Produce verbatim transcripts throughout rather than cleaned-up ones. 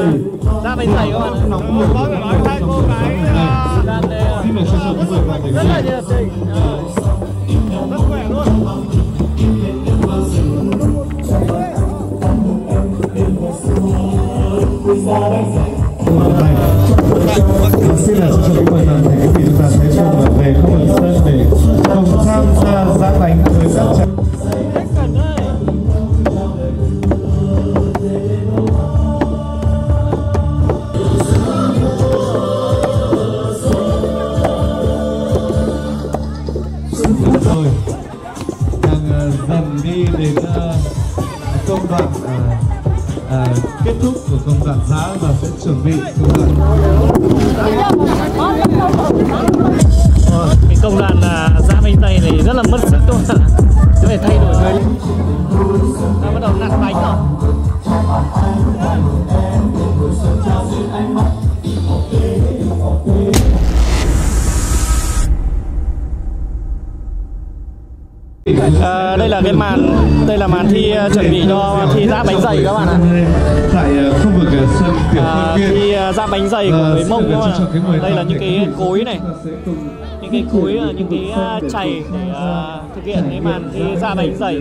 Dạ bánh dày các bạn ạ. Có thể nói hai cô gái Đang đây rất là nhiệt tình, rất khỏe luôn. Xin là cho quý mời toàn thể quý vị chúng ta sẽ cùng về khu vực sân để cùng tham gia giã bánh với các cháu. Rồi đang dần đi đến công đoạn À, kết thúc của công đoạn giã và sẽ chuẩn bị công đoạn cái công đoạn giã bánh dày này rất là mất sức các bạn ạ. Sẽ phải thay đổi người. Đã bắt đầu nặn bánh rồi. À, đây là cái màn, đây là màn thi uh, chuẩn bị cho thi giã bánh dày các bạn ạ. Tại uh, khu vực uh, sân tiểu à, thi uh, giã bánh dày của người Mông các bạn ạ. Đây là những cái cối này, những cái cối, những cái uh, chày để uh, thực hiện cái màn thi giã bánh dày.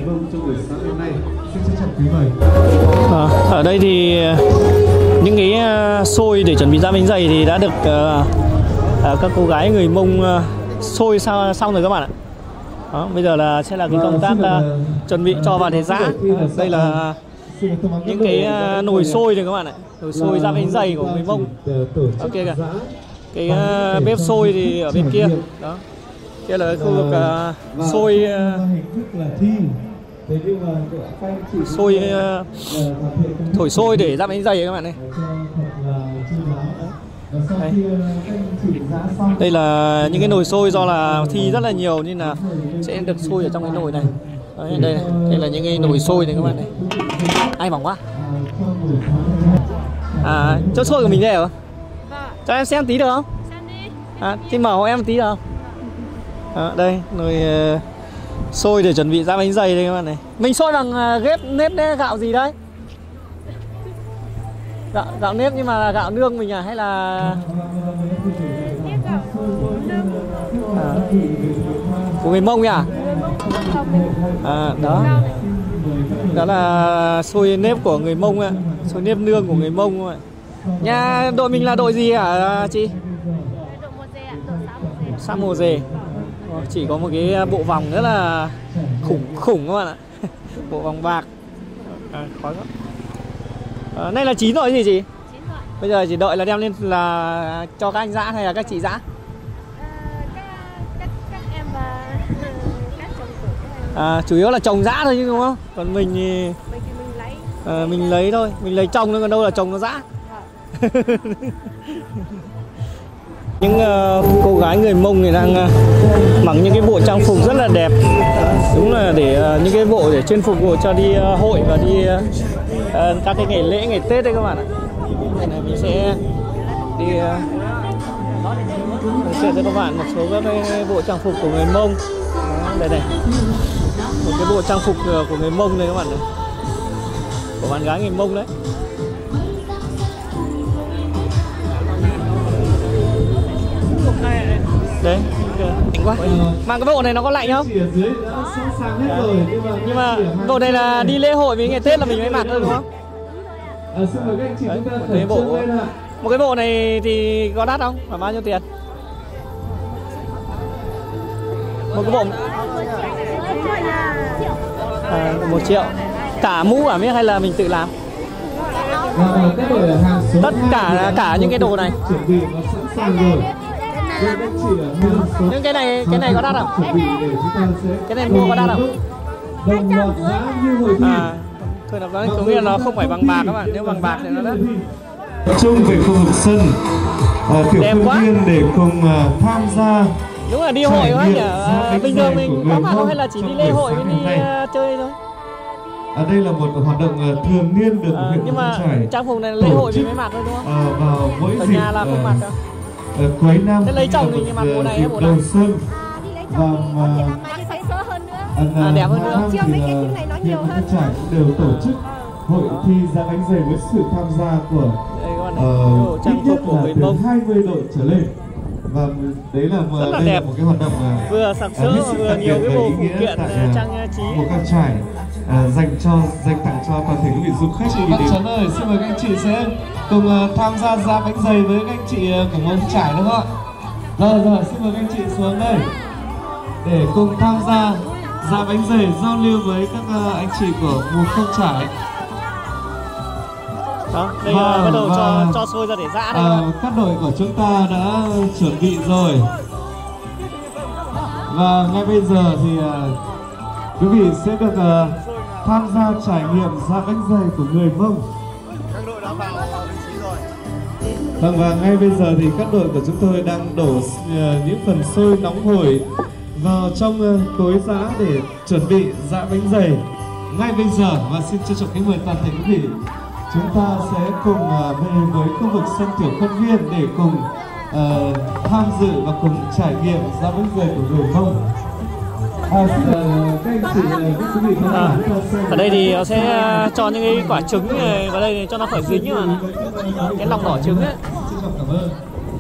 À, ở đây thì những cái uh, xôi để chuẩn bị giã bánh dày thì đã được uh, uh, các cô gái người Mông uh, xôi sao xong rồi các bạn ạ. Đó, bây giờ là sẽ là cái công tác uh, chuẩn bị cho vào để giã. Đây là những cái uh, nồi xôi này các bạn ạ, nồi xôi giã bánh dày của người Mông. Ok kìa, cái uh, bếp xôi thì ở bên kia. Đó, kia là khu vực uh, xôi uh, xôi uh, thổi xôi để giã bánh dày các bạn này. Đây. Đây là những cái nồi xôi, do là thi rất là nhiều nên là sẽ được xôi ở trong cái nồi này. Đấy, đây này, đây là những cái nồi xôi này các bạn này. Ai bỏng quá. À, chỗ xôi của mình đây hả? Cho em xem tí được không? À, thì mở hộ em một tí được không? À, đây, nồi uh, xôi để chuẩn bị giã bánh dày đây các bạn này. Mình xôi bằng uh, ghép nếp đấy, gạo gì đấy? Gạo, gạo nếp nhưng mà là gạo nương mình à hay là à, của người Mông nhỉ? À, đó. Đó là xôi nếp của người Mông ạ, xôi nếp nương của người Mông ạ. Nhà đội mình là đội gì hả chị? Đội một dê ạ, đội Sa Mồ Dề. Chỉ có một cái bộ vòng rất là khủng khủng các bạn ạ. Bộ vòng bạc. À, khó lắm. À, nay là chín rồi gì chị? Chín rồi. Bây giờ chỉ đợi là đem lên là cho các anh giã hay là các chị giã? À, các, các, các em và các chồng của à, chủ yếu là chồng giã thôi chứ đúng không? Còn mình thì mình thì mình lấy à, mình lấy thôi, mình lấy chồng thôi, còn đâu là chồng nó giã. Những uh, cô gái người Mông thì đang uh, mặc những cái bộ trang phục rất là đẹp. Uh, đúng là để uh, những cái bộ để chuyên phục vụ cho đi uh, hội và đi uh, uh, các cái ngày lễ, ngày Tết đấy các bạn ạ. Đây này mình sẽ đi uh, giới thiệu cho các bạn một số các cái bộ trang phục của người Mông. Đó, đây này, một cái bộ trang phục của người Mông này các bạn này, của bạn gái người Mông đấy. Đấy, lạnh quá. Mà cái bộ này nó có lạnh không? À, nhưng mà bộ này là đi lễ hội với ngày Tết là mình mới mặc thôi đúng không? Đấy, một cái bộ một cái bộ này thì có đắt không? Khoảng bao nhiêu tiền? Một cái bộ à, một triệu. Cả mũ cả miếng hay là mình tự làm? Tất cả cả những cái đồ này. Nhưng cái này cái này có đắt không? Cái này mua có đắt không? À, thôi là nó có nghĩa là nó không phải bằng bạc các bạn, nếu bằng bạc thì nó đắt. Chung về khu vực sân uh, tiểu công viên để cùng uh, tham gia. Đúng là đi hội quá nhỉ. À, bình thường mình có mặt không hay là chỉ đi lễ hội với đi uh, chơi thôi? À, đây là một hoạt động uh, thường niên được à, huyện nhưng mà Trải trang phục này là lễ hội mình mới mặc thôi đúng không? Uh, vào mỗi ở dịp, nhà là không mặc đâu. Uh, cuối năm. Thế lấy chồng thì mặc bộ này hay bộ đầu này? xuân và à, đẹp hơn nữa. Chưa mấy cái thứ này nó nhiều hơn. Trải đều tổ chức hội thi giã bánh dày với sự tham gia của bạn này. ờ, Đồ trang ít nhất phục của là người từ Mông hai mươi đội trở lên. Và đấy là một, rất là đây đẹp. là một cái hoạt động à, Vừa sặc sỡ hết sức vừa đặc nhiều biệt cái và bộ ý phụ nghĩa kiện tại, à, à, trang trí. Mù Căng Chải à, dành cho dành tặng cho toàn thể quý vị du khách khi đến. Trấn ơi, xin mời các anh chị sẽ cùng uh, tham gia ra bánh dày với các anh chị uh, của Mông Chải đúng không ạ? Rồi rồi, xin mời các anh chị xuống đây để cùng tham gia ra bánh dày giao lưu với các uh, anh chị của Mù Căng Chải. Đó, đây Vâng, là bắt đầu cho vâng. cho sôi ra để giã đây. À, các đội của chúng ta đã chuẩn bị rồi. Và ngay bây giờ thì uh, quý vị sẽ được uh, tham gia trải nghiệm ra bánh dày của người Mông. Các đội đã vào vị trí rồi. Vâng, và ngay bây giờ thì các đội của chúng tôi đang đổ uh, những phần xôi nóng hổi vào trong uh, cối giã để chuẩn bị giã bánh dày ngay bây giờ. Và xin trân trọng kính mời toàn thể quý vị, chúng ta sẽ cùng uh, về với khu vực sân Tiểu Khuân Viên để cùng uh, tham dự và cùng trải nghiệm ra bánh dày của người Mông. À, xin, uh, các anh chị, uh, các quý vị khán À, giả, chúng ta xem- ở đây thì nó sẽ cho những cái quả trứng này vào đây cho nó khỏi dính mà cái lòng đỏ trứng ấy. Xin trọng cảm ơn.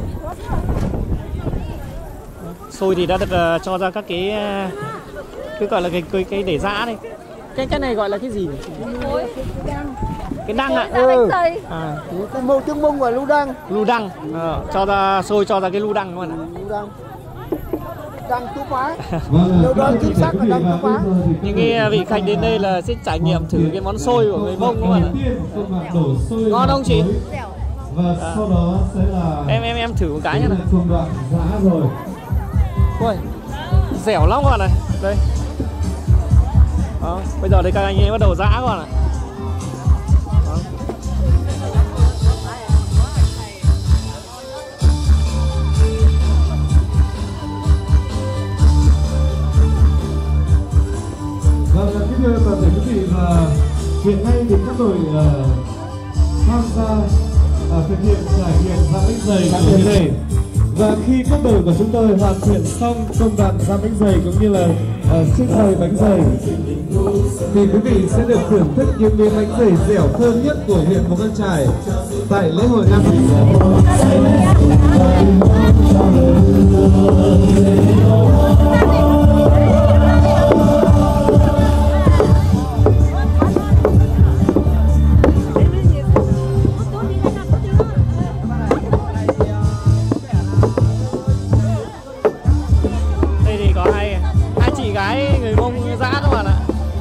Xôi thì đã được uh, cho ra các cái uh, cái gọi là cái cái, cái để giã đây. Cái cái này gọi là cái gì nhỉ? Cái đăng ạ. Ừ. À, Cái mô trứng mông và lưu đăng. lu đăng. Ờ, cho ra xôi cho ra cái lu đăng luôn ạ. Lưu đăng. Đăng chú phá. Vâng, Đâu đó các chính quý xác là vị đang và có bây giờ thì Những cái vị khách đến đây là sẽ trải nghiệm thử cái món xôi của người Mông các bạn ạ. đầu tiên công đoạn đổ xôi Ngon không chị? và sau đó sẽ là Em em em thử một cái nhá này. công đoạn giã rồi. Ui, dẻo lắm các bạn này. Đây. Đó, bây giờ thì các anh ấy bắt đầu giã các bạn ạ. Đó. Vâng, kính thưa toàn thể quý vị, và hiện nay thì các đội uh, tham gia uh, thực hiện trải nghiệm ra bánh dày của thế này. Và khi các đội của chúng tôi hoàn thiện xong công đoạn ra bánh dày cũng như là uh, trưng bày bánh dày, thì quý vị sẽ được thưởng thức những miếng bánh dày dẻo thơm nhất của huyện Mù Căng Chải tại lễ hội Nam Thị. Đây thì có hai hai chị gái người Mông giã các bạn ạ.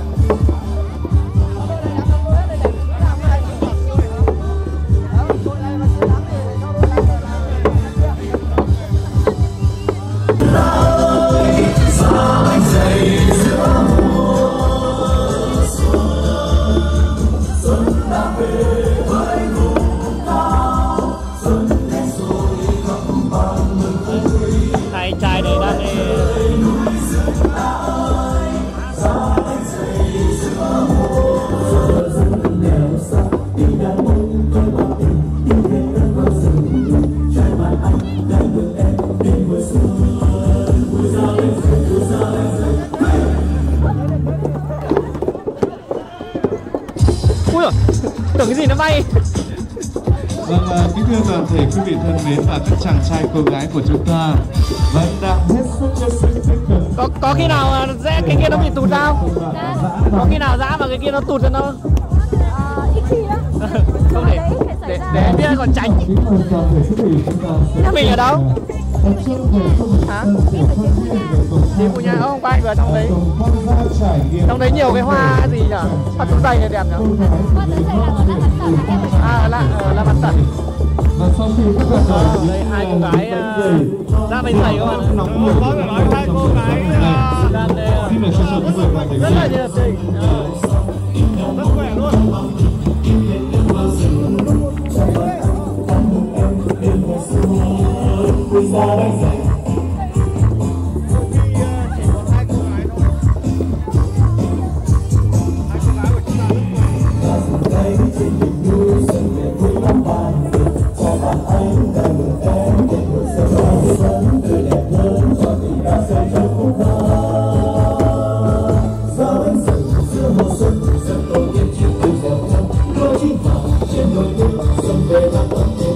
Hai anh trai này đang ui giời, tưởng cái gì nó bay. Vâng, uh, kính thưa toàn thể quý vị thân mến và các chàng trai cô gái của chúng ta vẫn đang hết sức hết sức tích cực. Có có khi nào à, rẽ cái kia nó bị tụt ra không? Có khi nào giã mà cái kia nó tụt ra nó Ít khi lắm. không để để để em biết còn tránh. Kính mời toàn thể quý vị, chúng ta sẽ Nhà mình ở đâu? tập trung về khu vực Hả? sân Tiểu Khuân Viên để cùng Thì của nhà ông ba anh vừa trong đấy. cùng tham gia trải nghiệm. Trong đấy nhiều cái hoa gì nhỉ? Hoa tút dày này đẹp nhỉ? À là ở là mặt tận. Và sau khi các bạn À, đây hai cô gái à, ra bánh dày các bạn ạ. nóng hổi Có thể nói hai cô gái à, Đang đây à, xin được trân trọng kính mời toàn thể quý rất là vị. nhiệt tình. À. rất khỏe luôn. Hãy subscribe cho kênh Ghiền Mì Gõ để không bỏ lỡ những video hấp dẫn.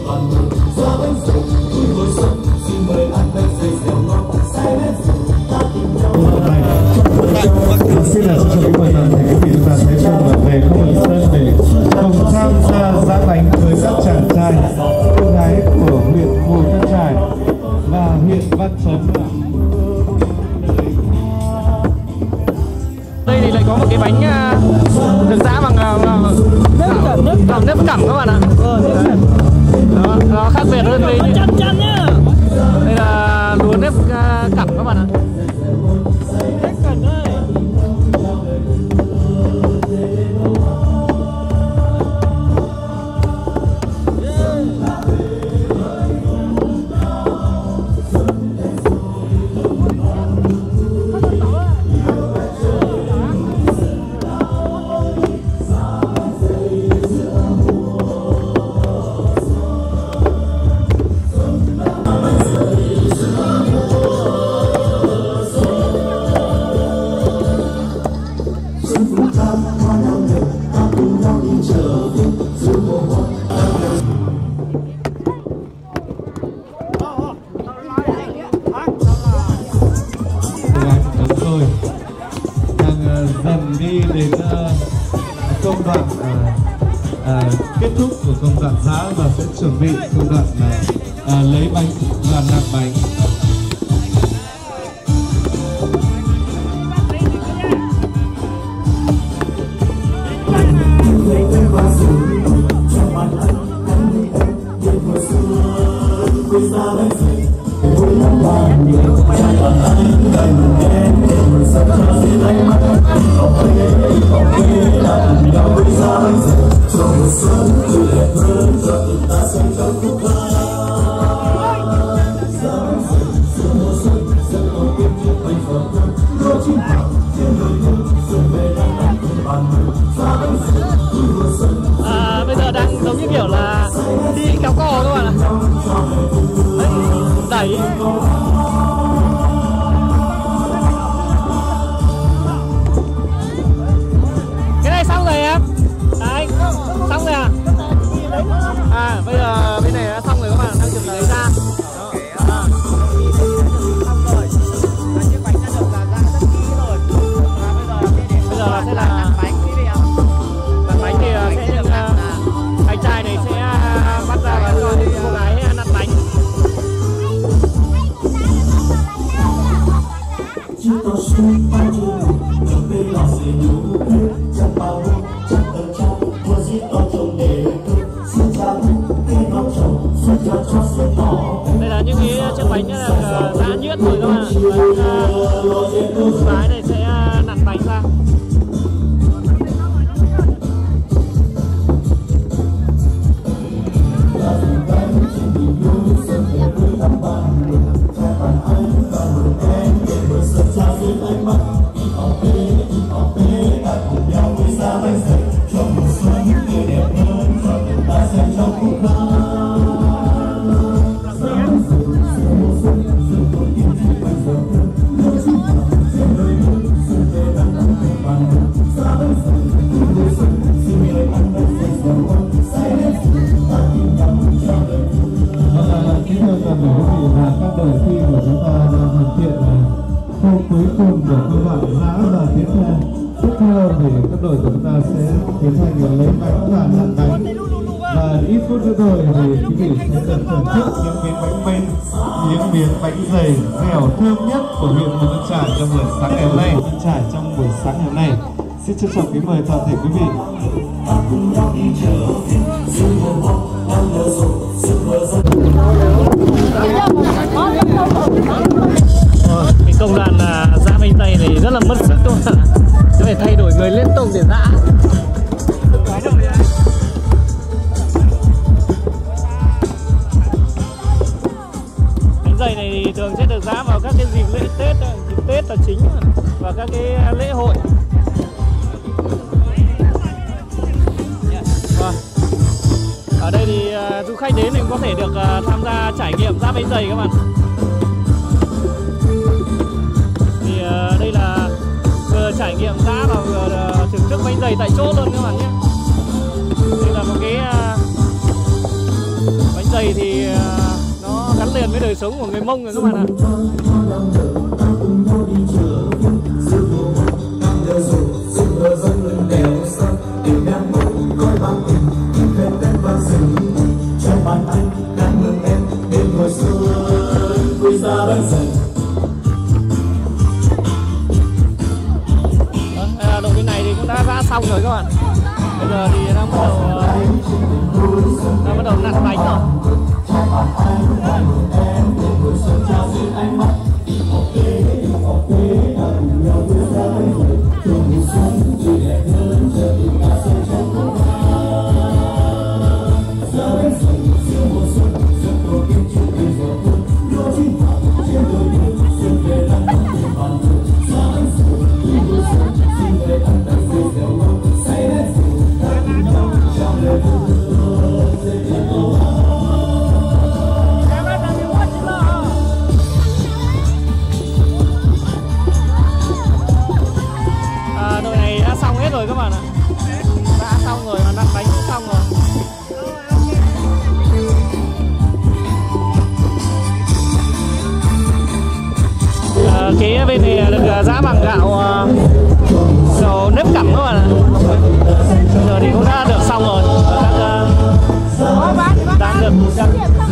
Đúng rồi, đang dần đi đến uh, công đoạn uh, uh, kết thúc của công đoạn giã và sẽ chuẩn bị công đoạn uh, uh, lấy bánh và nặn bánh. À, bây giờ đang giống như kiểu là đi kéo co các bạn ạ. Đẩy. Cái này xong rồi em. Đấy, xong rồi à? À, bây giờ bên này đã xong rồi các bạn, đang chuẩn bị lấy ra. Đó. Bây giờ sẽ là bánh thì sẽ được anh trai này sẽ bắt ra và cho cô gái nặn bánh. Đây là những cái chiếc bánh đã nhuyễn rồi các bạn. Cô gái này sẽ nặn bánh ra. Các đội của chúng ta sẽ tiến hành lấy bánh và nặn bánh, và ít phút nữa rồi thì quý vị sẽ được thưởng thức những miếng bánh men, những miếng bánh dày dẻo thơm nhất của huyện Mù Căng Chải trong buổi sáng ngày hôm nay. Trải trong buổi sáng ngày hôm nay, xin trân trọng kính mời toàn thể quý vị. Cái công đoạn giã bánh dày này rất là mất sức luôn. Phải thay đổi người liên tục để giã. Bánh dày này thì thường sẽ được giã vào các cái dịp lễ Tết, dịp Tết là chính, và các cái lễ hội. Vâng. Ở đây thì du khách đến thì có thể được tham gia trải nghiệm giã bánh dày các bạn. Thì đây là vừa trải nghiệm giã và vừa thưởng thức bánh dày tại chỗ luôn các bạn nhé. Đây là một cái bánh dày thì nó gắn liền với đời sống của người Mông rồi các bạn ạ. Đội bên này thì cũng đã giã xong rồi các bạn. Bây giờ thì đang bắt đầu đang bắt đầu nặn bánh rồi. giã bằng gạo uh, gạo nếp cẩm các bạn ạ. Giờ thì cũng đã được xong rồi. Đang, uh, đang được đang...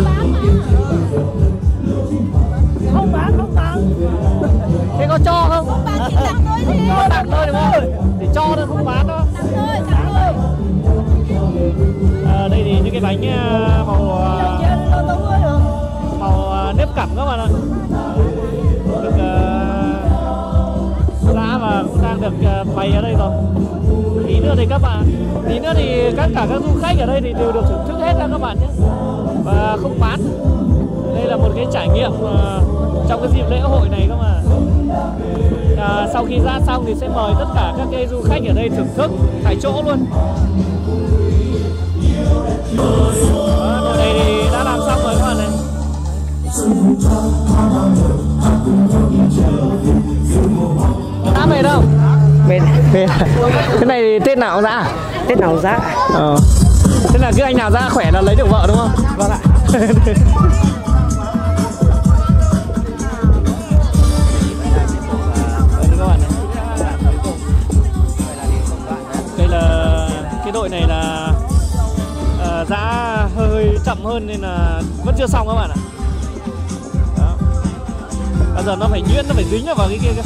Không bán, không bán. Thế có cho không? Không bán chỉ tặng thôi thì. Cho tặng thôi đúng không? Thì cho thôi không bán đâu. Tặng thôi, tặng thôi. À, đây thì những cái bánh uh, màu uh, màu uh, nếp cẩm các bạn ạ. Được uh, giã và cũng đang được uh, bày ở đây rồi. Tí nữa thì các bạn, tí nữa thì tất cả các du khách ở đây thì đều được thưởng thức hết ra các bạn nhé. Và không bán. Đây là một cái trải nghiệm uh, trong cái dịp lễ hội này các bạn. À, sau khi ra xong thì sẽ mời tất cả các cái du khách ở đây thưởng thức tại chỗ luôn. Đó, đội này thì đã làm xong rồi các bạn này. Đã mệt không? Mệt. Mệt. Cái này thì Tết nào ra? Tết nào ra? Ờ. Thế là cứ anh nào ra khỏe là lấy được vợ đúng không? Vâng ạ. Đây là cái đội này là uh, giã hơi, hơi chậm hơn nên là vẫn chưa xong các bạn ạ. Đó. Bây giờ nó phải nhuyễn, nó phải dính vào cái kia kìa.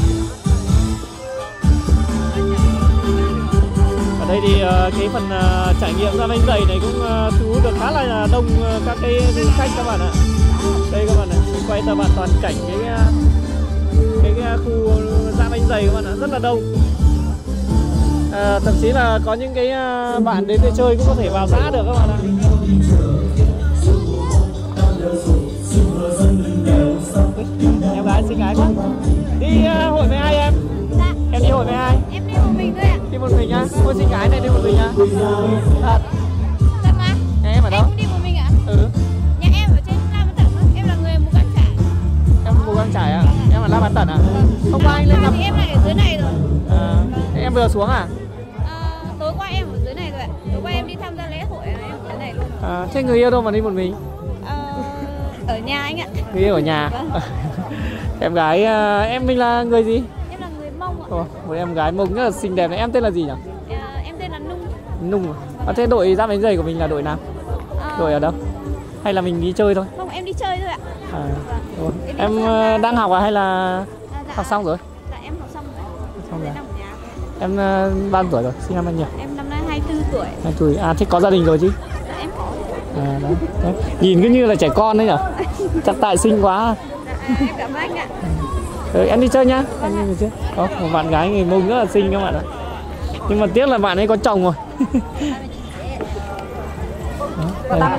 Ở đây thì uh, cái phần uh, trải nghiệm ra bánh dày này cũng uh, thu hút được khá là đông uh, các cái du khách các bạn ạ. Đây các bạn này, quay cho bạn toàn cảnh cái uh, cái, cái khu ra bánh dày các bạn ạ, rất là đông. À, thậm chí là có những cái uh, bạn đến để chơi cũng có thể vào giã được các bạn ạ. Em gái xinh gái quá. Đi uh, hội với ai em? Dạ. Em đi hội với ai? Em đi một mình thôi ạ. Đi một mình nhá. Ôi xinh gái này đi một mình nhá. Thật. Thật mà. Nhà em ở đâu? Em cũng đi một mình ạ. Ừ. Nhà em ở trên La Bán Tẩn. Em là người Mù Căng Chải. Em Mù Căng Chải à? Em ở La Bán Tẩn à? Hôm qua anh lên Thì em lại ở dưới này rồi. À, thế em vừa xuống à? À, tối qua em ở dưới này rồi ạ. Tối qua em đi tham gia lễ hội em ở dưới này luôn. À, thế người yêu đâu mà đi một mình? À, ở nhà anh ạ. Người yêu ở nhà. Vâng. Em gái, em mình là người gì? Em là người Mông ạ. Ồ, một em gái Mông rất là xinh đẹp này. Em tên là gì nhỉ? À, em tên là Nung. Nung. À, thế đội giã bánh dày của mình là đội nào? À, Đội ở đâu? Hay là mình đi chơi thôi? không, em đi chơi thôi ạ. À, Vâng. em đi uh, đang học à hay là À, dạ, học xong rồi? Dạ em học xong rồi. Xong rồi. Em đang ở nhà. Em uh, bao nhiêu tuổi rồi? Sinh năm bao nhiêu? Em năm nay hai mươi tư tuổi. hai tuổi. À, thế có gia đình rồi chứ? Dạ em có. À, đấy. Đấy. Nhìn cứ như là trẻ con đấy nhở? Chắc tại xinh quá. Dạ em cảm ơn anh ạ. Ừ, em đi chơi nhá. Em đi chơi. Có một bạn gái người Mông rất là xinh các bạn ạ. Nhưng mà tiếc là bạn ấy có chồng rồi. Đó, đây.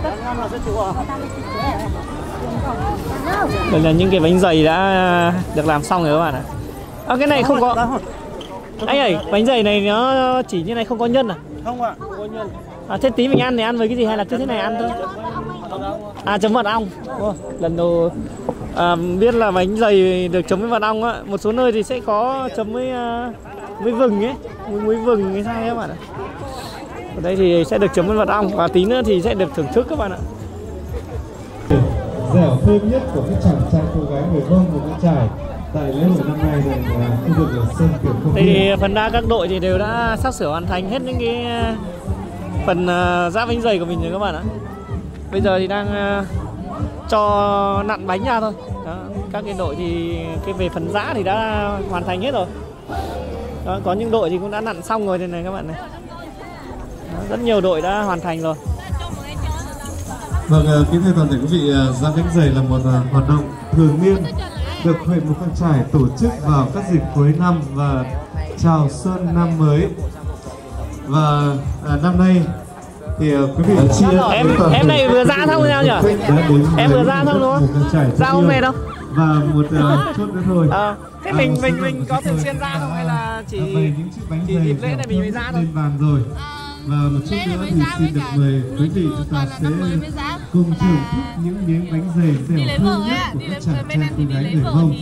Đây là những cái bánh dày đã được làm xong rồi các bạn ạ. À, cái này không có. Anh ơi, bánh dày này nó chỉ như này không có nhân à? Không ạ, không có nhân. À, thế tí mình ăn thì ăn với cái gì hay là cứ thế này ăn thôi? À, chấm mật ong. Oh, lần đầu à, biết là bánh dày được chấm với mật ong á. Một số nơi thì sẽ có chấm với uh, với vừng ấy, với muối vừng hay sao ấy các bạn ạ. Ở đây thì sẽ được chấm với mật ong và tí nữa thì sẽ được thưởng thức các bạn ạ. Dẻo thơm nhất của các chàng trai cô gái người Mông Mù Căng Chải tại lễ hội năm nay là khu vực ở sân Kiều Công Đây Viên. thì phần đa các đội thì đều đã sắp sửa hoàn thành hết những cái phần uh, giã bánh dày của mình rồi các bạn ạ. Bây giờ thì đang uh, cho nặn bánh ra thôi. Đó, các cái đội thì cái về phần giã thì đã hoàn thành hết rồi. Đó, có những đội thì cũng đã nặn xong rồi đây này các bạn này. Đó, rất nhiều đội đã hoàn thành rồi. Vâng, kính thưa toàn thể quý vị, giã bánh dày là một hoạt động thường niên được huyện Mù Căng Chải tổ chức vào các dịp cuối năm và chào xuân năm mới. Và à, năm nay thì quý vị chia em em này vừa ra xong sao nhỉ? Em vừa ra xong đúng không? Ra không về đâu? Và một uh, chút nữa thôi. À, thế mình mình mình có thường xuyên ra không hay là chỉ chỉ dịp lễ này mình mới ra thôi? Lên bàn rồi. Và một chút nữa thì xin được mời quý vị chúng ta sẽ cùng thưởng thức những miếng bánh dày dẻo thơm nhất của các chàng trai cô gái người Mông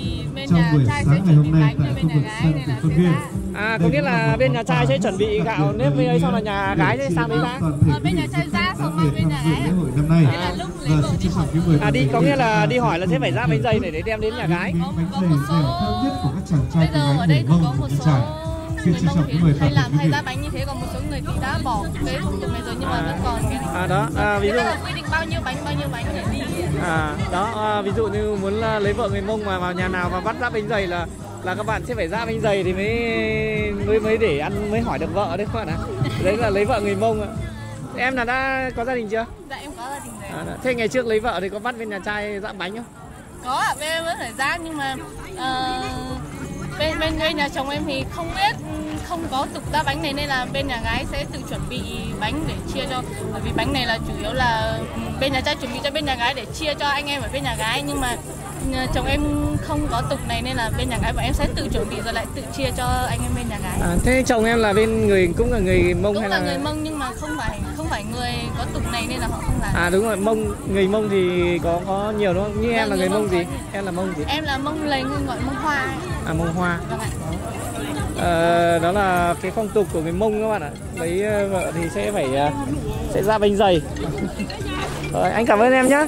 trong buổi sáng ngày hôm nay tại khu vực sân của công viên. À, có nghĩa là bên nhà trai sẽ chuẩn bị gạo nếp với ấy, xong là nhà gái sẽ sang đấy ra. Ở bên nhà trai ra xong rồi bên nhà gái. Lễ hội năm nay. Và xin trân trọng kính mời. À đi, có nghĩa là đi hỏi là sẽ phải ra bánh dày để để đem đến nhà gái. Có một số bây giờ ở đây cũng có một số người Mông thì hay làm hay ra bánh như thế, còn một số người thì đã bỏ cái thủ tục này rồi nhưng mà vẫn còn cái này. À đó, à, ví dụ là quy định bao nhiêu bánh bao nhiêu bánh để đi. À đó, à, ví dụ như muốn lấy vợ người Mông mà vào nhà nào mà bắt giáp bánh dày là là các bạn sẽ phải giáp bánh dày thì mới mới mới để ăn, mới hỏi được vợ đấy các bạn ạ. Đấy là lấy vợ người Mông ạ. Em là đã có gia đình chưa? Dạ em có gia đình rồi. À, thế ngày trước lấy vợ thì có bắt bên nhà trai giáp bánh không? Có ạ, bên em vẫn phải giáp nhưng mà uh, bên bên bên nhà chồng em thì không biết, không có tục ra bánh này nên là bên nhà gái sẽ tự chuẩn bị bánh để chia cho, bởi vì bánh này là chủ yếu là bên nhà trai chuẩn bị cho bên nhà gái để chia cho anh em ở bên nhà gái, nhưng mà chồng em không có tục này nên là bên nhà gái bọn em sẽ tự chuẩn bị rồi lại tự chia cho anh em bên nhà gái. À, thế chồng em là bên người cũng là người Mông cũng hay là là người Mông nhưng mà không phải không phải người có tục này nên là họ không làm. À đúng rồi, Mông, người Mông thì có có nhiều đúng không? Như em là người Mông gì? Em là Mông gì? Em là Mông Lềnh, gọi Mông Hoa. À Mông Hoa. Vâng ạ. À, đó là cái phong tục của người Mông các bạn ạ. Lấy vợ thì sẽ phải sẽ ra bánh dày. Rồi, anh cảm ơn em nhé.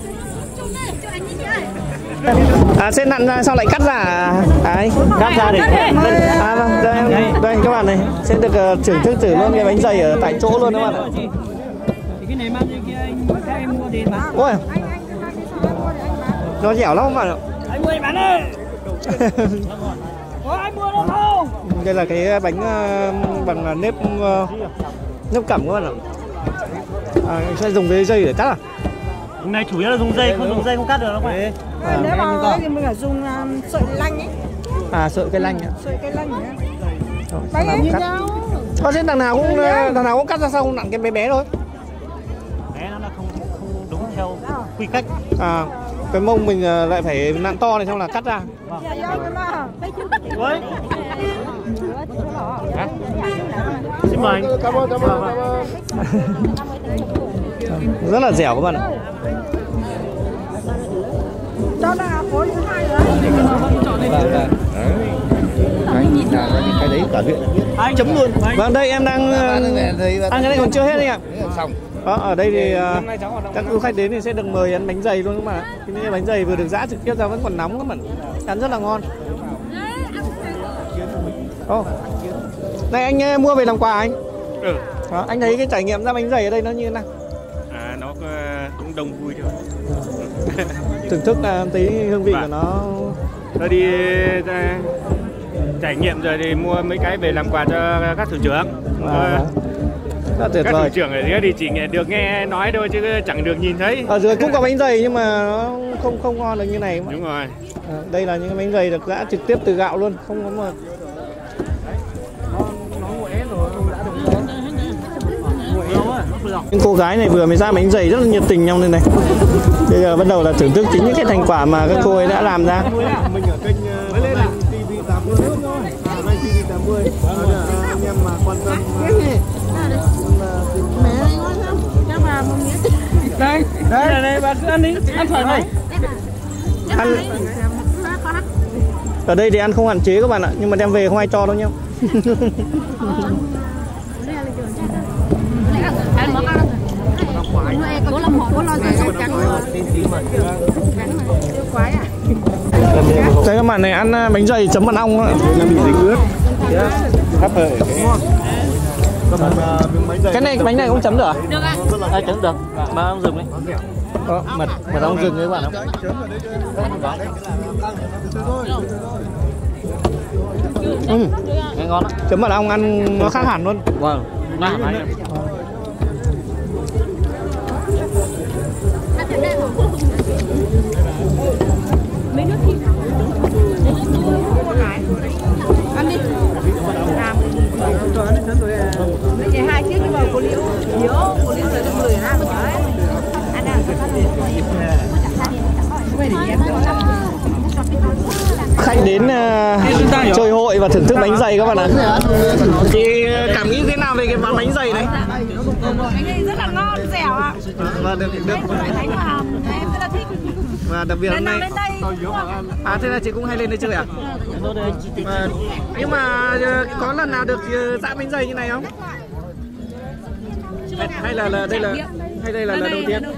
À, sẽ nặn ra sau lại cắt ra à? Đấy, cắt ra để à vâng, đây, em, đây các bạn này sẽ được uh, thưởng thức thử luôn cái bánh dày ở tại chỗ luôn các bạn ạ. Cái này mang kia anh các em mua đến bán. Ôi, nó dẻo lắm các bạn ạ. Anh mua đi bán đi. Có ai mua đâu không? Đây là cái bánh uh, bằng nếp uh, nếp cẩm các bạn ạ. À, sẽ dùng cái dây để cắt à? Hôm nay chủ yếu là dùng dây, không dùng dây không cắt được đâu phải. À, nếu mà ấy thì mình phải dùng um, sợi lanh ấy. À, sợi cây lanh ạ. Sợi cây lanh nhá. Bánh ấy như nhau. Có thế thằng nào cũng thằng nào cũng cắt ra sau không nặng cái bé bé thôi. Bé nó là không không đúng theo quy cách. À, cái mông mình lại phải nặng to này xong là cắt ra. Vâng. Ôi. Xin mời anh. Cảm ơn, cảm ơn, cảm ơn. Rất là dẻo các bạn ạ. Đó là khối thứ hai rồi. Anh nhìn là cái đấy cả huyện Anh chấm luôn. Vâng, đây em đang ăn cái này còn chưa hết anh ạ. xong. Đó, ở đây thì các du khách đến thì sẽ được mời ăn bánh dày luôn các bạn ạ. Cái bánh dày vừa được giã trực tiếp ra vẫn còn nóng các bạn. Ăn rất là ngon. Ô. Này anh mua về làm quà anh. Ừ. Đó, anh thấy cái trải nghiệm ra bánh dày ở đây nó như thế nào? À, nó cũng đông vui thôi. Thưởng thức là tí hương vị của nó. Tôi đi ra, trải nghiệm rồi thì mua mấy cái về làm quà cho các thủ trưởng. À, rất tuyệt các vời. thủ trưởng ở đây thì chỉ được nghe nói thôi chứ chẳng được nhìn thấy. Ở dưới cũng có bánh dày nhưng mà nó không không ngon được như này. Đúng rồi. À, đây là những cái bánh dày được giã trực tiếp từ gạo luôn, không có mà những cô gái này vừa mới ra bánh dày rất là nhiệt tình nhau lên này. Bây giờ bắt đầu là thưởng thức chính những cái thành quả mà các cô ấy đã làm ra. Mình ở kênh ti vi tám mươi thôi. Nay ti vi tám mươi. Anh em mà quan tâm. Mẹ ơi ngon không? Cho vào một miếng. Đây, đây này, này bà cứ ăn đi, ăn thoải mái. Ăn... Ở đây thì ăn không hạn chế các bạn ạ, nhưng mà đem về không ai cho đâu nhá. Đây các bạn này ăn bánh dày chấm mật ong ạ. Cái này cái bánh này cũng chấm được à? Được ạ. À, chấm được. Mà ông dừng đấy. Đó, mật mật ong rừng đấy các bạn ạ. Ừ, Ngon lắm. chấm mật ong ăn nó khác hẳn luôn. Vâng. Ngon lắm. Ăn đi. Cái hai chiếc nhưng mà cô liễu, liễu, cô liễu rồi mười năm rồi. Ăn nào? Khách đến uh, chơi hội và thưởng thức bánh dày các bạn ạ. Thì cảm nghĩ thế nào về cái món bánh dày này. Bánh này rất là ngon, dẻo ạ. Và được được Phải đánh vào hầm, em rất là thích. và đặc biệt hôm nay lên đây. à thế là chị cũng hay lên đây chơi à? Và, nhưng mà có lần nào được dã bánh dày như này không? Hay, hay là, là đây là hay đây là lần đầu tiên?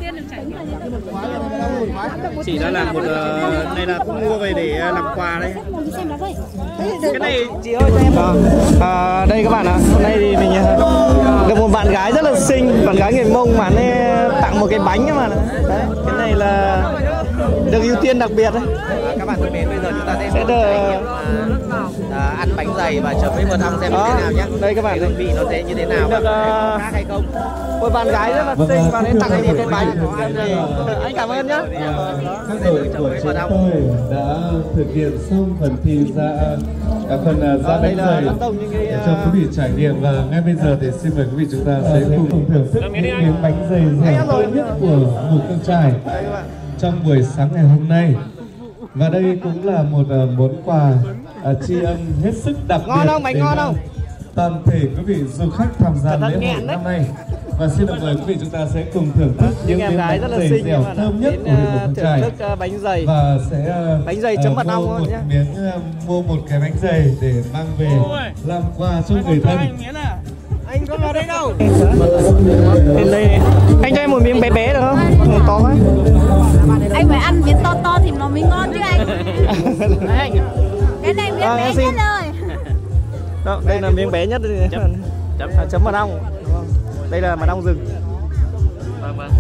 Chị đã làm một uh, này là cũng mua về để uh, làm quà đây. Cái này chị ơi cho em. À, đây các bạn ạ, hôm nay thì mình uh, được một bạn gái rất là xinh, bạn gái người Mông mà nên tặng một cái bánh các bạn ạ. Đấy, cái này là được ưu tiên đặc biệt đấy. À, các bạn thân mến, bây giờ chúng ta sẽ, sẽ được à, ăn bánh dày và chấm với mật ong xem như thế nào nhé. Đây các bạn, hương vị nó sẽ như thế nào, được, và khác hay không? Một bạn gái rất là xinh và nên tặng em một cái bánh. Anh cảm ơn nhé. Các đội của chúng tôi đã thực hiện xong phần thi ra cả phần ra bánh dày để cho quý vị trải nghiệm, và ngay bây giờ thì xin mời quý vị chúng ta sẽ cùng thưởng thức những miếng bánh dày dẻo thơm nhất của Mù Căng Chải trong buổi sáng ngày hôm nay. Và đây cũng là một uh, món quà uh, tri ân hết sức đặc ngon biệt không? Bánh ngon không? Toàn thể quý vị du khách tham gia lễ hội năm nay. Và xin được mời quý vị chúng ta sẽ cùng thưởng thức những em miếng gái rất bánh là dày xinh dẻo thơm nhất của Mù Căng thưởng Chải. thức uh, bánh dày Và sẽ uh, bánh dày chấm mật ong mua thôi một nhé. miếng uh, mua một cái bánh dày để mang về làm quà cho người thân. Anh có vào đây đâu? Lên đây, anh cho em một miếng bé bé được không? Một to quá. Anh phải ăn miếng to to thì nó mới ngon chứ anh. Đấy anh. Cái này miếng À, bé em xin. nhất rồi. Đó, đây là miếng bé nhất đây. Chấm, chấm, à, chấm mật ong. Đúng không? Đây là mật ong rừng. Vâng vâng.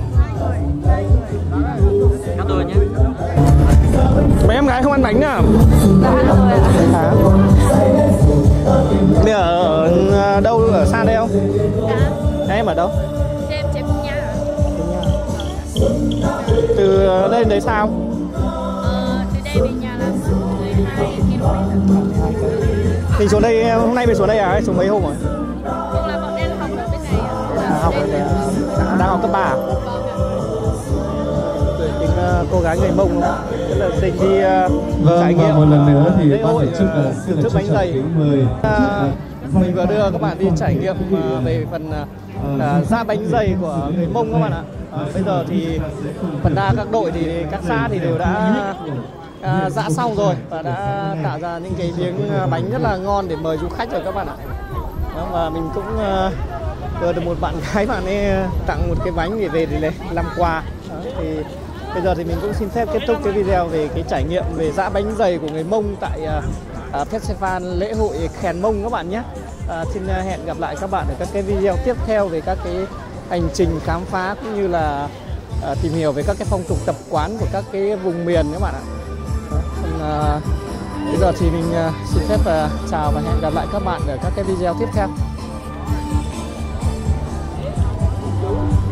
Cắt đôi nhé. Mấy em gái không ăn bánh nữa. À? Bây giờ ở đâu, ở xa đây không? Dạ. Em ở đâu? Em chế Phú Nha. Từ đây đến đấy sao? Ờ, từ đây về nhà là mất mười hai ki lô mét. Thì xuống đây, hôm nay về xuống đây à? Hay xuống mấy hôm rồi? Không, là bọn em học ở bên này ạ. À, học ở đây, à, đang học cấp ba à? Vâng ạ. Những uh, cô gái người Mông đúng không? Rất là xinh đi uh, Vâng, trải và nghiệm một lần nữa thì lễ ban hội tổ chức là xin được thức trân bánh trọng dày. kính mời Uh, mình vừa đưa các bạn đi trải nghiệm uh, về phần uh, giã bánh dày của người Mông các bạn ạ. Uh, bây giờ thì phần đa các đội thì các xã thì đều đã uh, giã xong rồi và đã tạo ra những cái miếng bánh rất là ngon để mời du khách rồi các bạn ạ. Đó, và mình cũng uh, vừa được một bạn gái bạn ấy tặng một cái bánh để về để làm quà. Đó, thì bây giờ thì mình cũng xin phép kết thúc cái video về cái trải nghiệm về giã bánh dày của người Mông tại uh, uh, Festival lễ hội Khèn Mông các bạn nhé. Uh, xin uh, hẹn gặp lại các bạn ở các cái video tiếp theo về các cái hành trình khám phá cũng như là uh, tìm hiểu về các cái phong tục tập quán của các cái vùng miền các bạn ạ. Đó, còn, uh, bây giờ thì mình uh, xin phép uh, chào và hẹn gặp lại các bạn ở các cái video tiếp theo.